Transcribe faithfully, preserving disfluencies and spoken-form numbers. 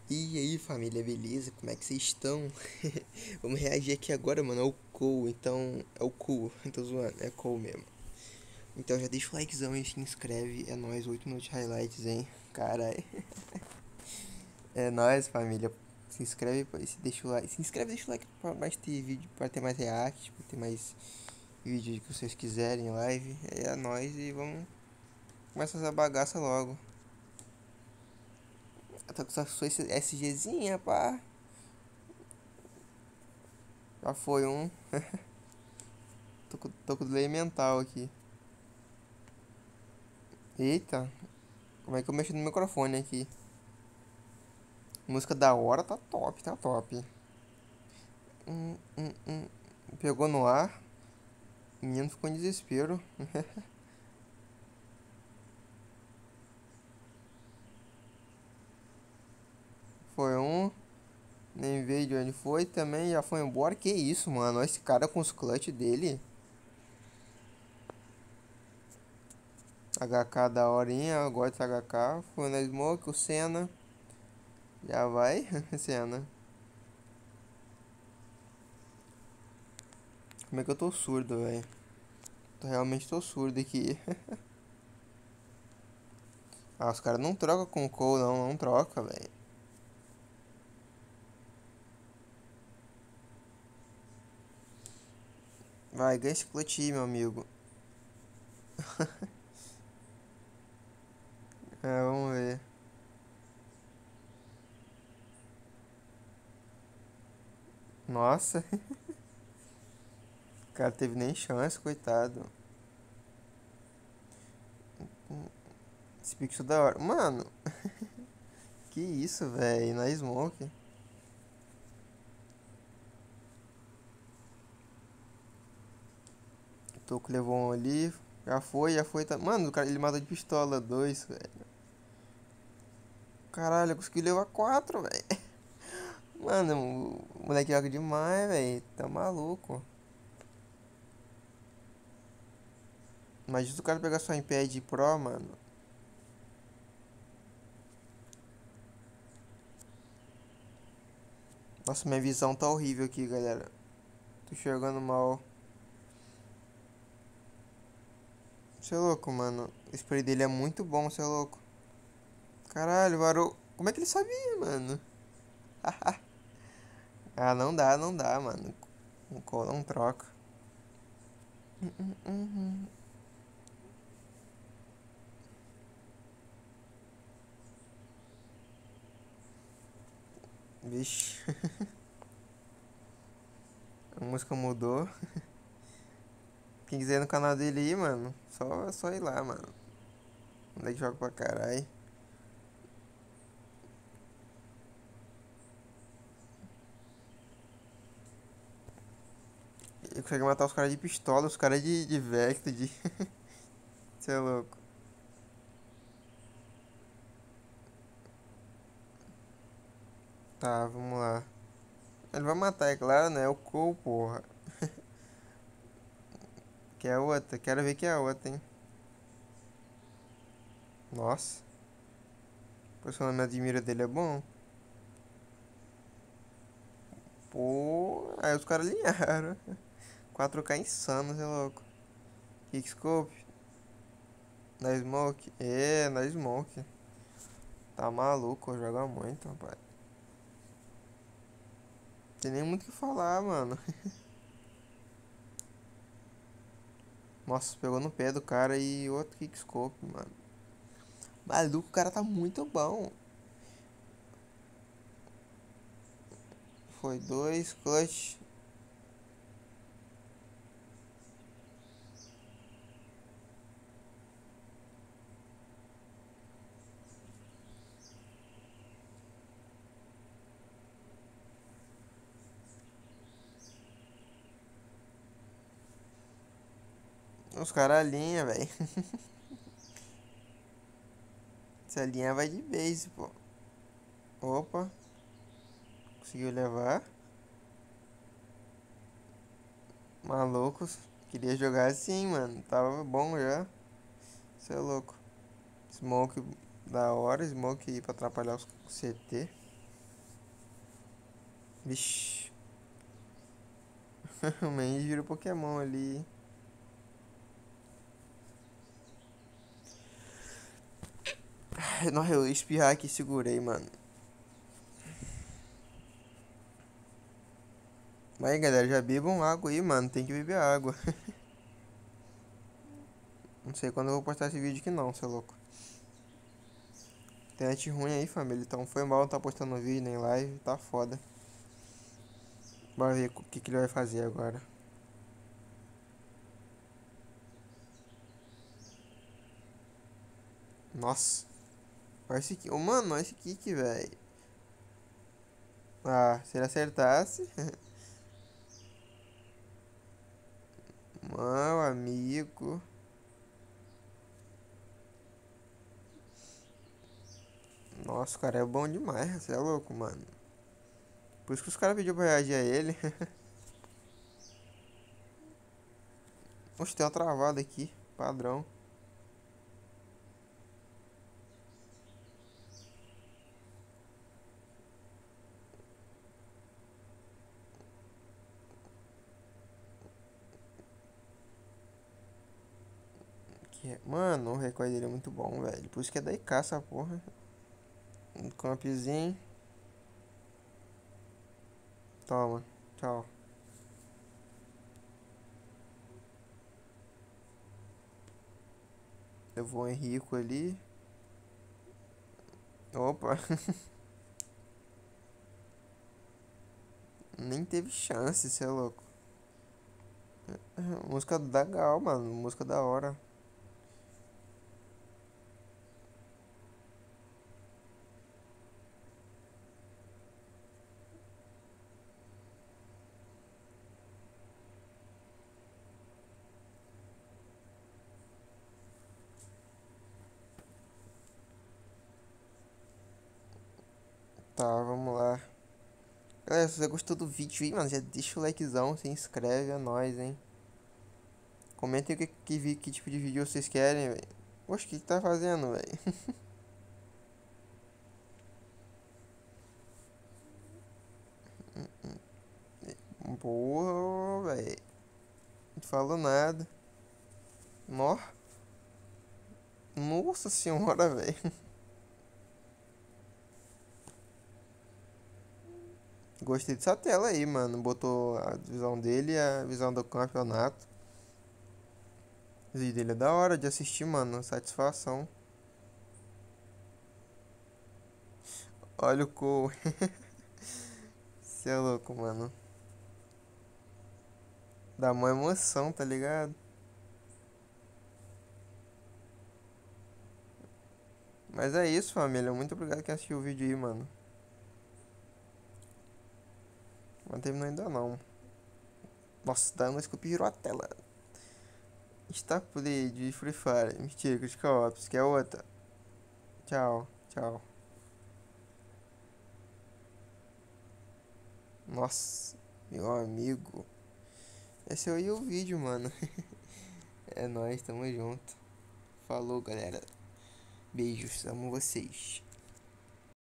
E aí, família, beleza? Como é que vocês estão? Vamos reagir aqui agora, mano, ao Cole. Então, é o Cole, tô zoando, é Cole mesmo. Então já deixa o likezão e se inscreve. É nóis, oito minutos de highlights, hein? Caralho. É nóis, família. Se inscreve, pô, e se deixa o like. Se inscreve, deixa o like pra mais ter vídeo, pra ter mais react, pra ter mais vídeos que vocês quiserem, live. É nóis e vamos começar essa bagaça logo. Eu tô com essa sua SGzinha, pá. Já foi um. Tô com, tô com delay mental aqui. Eita, como é que eu mexo no microfone aqui? Música da hora, tá top, tá top. Hum, hum, hum. Pegou no ar. O menino ficou em desespero. Foi um. Nem veio de onde foi também. Já foi embora. Que isso, mano? Esse cara com os clutch dele. H K da horinha. Eu gosto de H K. Foi na Smoke, o Senna. Já vai, Senna. Como é que eu tô surdo, velho? Tô realmente tô surdo aqui. Ah, os caras não trocam com o Cole, não. Não troca, velho. Vai, ganha esse clutch aí, meu amigo. É, vamos ver. Nossa, o cara teve nem chance, coitado. Esse pixel da hora. Mano, que isso, velho. Na Smoke. Toco levou um ali. Já foi, já foi. Tá... Mano, o cara ele matou de pistola dois, velho. Caralho, eu consegui levar quatro, velho. Mano, o moleque joga demais, velho. Tá maluco. Imagina se o cara pegar só em pad pro, mano. Nossa, minha visão tá horrível aqui, galera. Tô enxergando mal. Você é louco, mano. O spray dele é muito bom, você é louco. Caralho, varou. Como é que ele sabia, mano? Ah, não dá, não dá, mano. O cola não troca. Uhum. Vixe, a música mudou. Quem quiser ir no canal dele aí, mano, só, só ir lá, mano. O moleque joga pra caralho. Ele consegue matar os caras de pistola, os caras de, de Vector, de. Cê é louco. Tá, vamos lá. Ele vai matar, é claro, né? É o Cole, porra. Que é a outra, quero ver que é a outra, hein? Nossa, o posicionamento de mira dele é bom. Pô, aí os caras alinharam. quatro K insano, cê é louco. Kickscope, na Smoke. É, na Smoke. Tá maluco, joga muito, rapaz. Tem nem muito o que falar, mano. Nossa, pegou no pé do cara e outro kickscope, mano. Maluco, o cara tá muito bom. Foi dois, clutch. Os caras alinham, velho. Essa linha vai de base, pô. Opa, conseguiu levar. Malucos. Queria jogar assim, mano. Tava bom já. Cê é louco. Smoke da hora. Smoke aí pra atrapalhar os C T. Vixe. O Mendes virou Pokémon ali. Nossa, eu ia espirrar aqui, segurei, mano. Mas aí, galera, já bebam água aí, mano. Tem que beber água. Não sei quando eu vou postar esse vídeo aqui não, cê é louco. Internet ruim aí, família. Então foi mal não tá postando vídeo nem live. Tá foda. Bora ver o que, que ele vai fazer agora. Nossa. Olha esse aqui. Ô, mano, olha esse kick, velho. Ah, se ele acertasse. Mano, amigo. Nossa, o cara é bom demais. Você é louco, mano. Por isso que os caras pediram pra reagir a ele. Oxe, tem uma travada aqui. Padrão. Que é- Mano, o recorde dele é muito bom, velho. Por isso que é da I K essa porra. Um campzinho. Toma. Tchau. Levou o Henrico ali. Opa. Nem teve chance, cê é louco. Música legal, mano. Música da hora. Tá, vamos lá. Galera, se você gostou do vídeo aí, mano, já deixa o likezão, se inscreve, é nóis, hein. Comentem o que, que, vi- que tipo de vídeo vocês querem, velho. Poxa, o que, que tá fazendo, velho? Porra, velho. Não falou nada. Nó. Nossa senhora, velho. Gostei dessa tela aí, mano. Botou a visão dele e a visão do campeonato. O vídeo dele é da hora de assistir, mano. Satisfação. Olha o Cole. Cê é louco, mano. Dá uma emoção, tá ligado? Mas é isso, família. Muito obrigado quem assistiu o vídeo aí, mano. Não terminou ainda não. Nossa, dá uma Scoop virou a tela. Está Play de Free Fire. Mentira, Critical Ops, que é outra. Tchau, tchau. Nossa, meu amigo. Esse aí é o vídeo, mano. É nóis, tamo junto. Falou, galera. Beijos, amo vocês.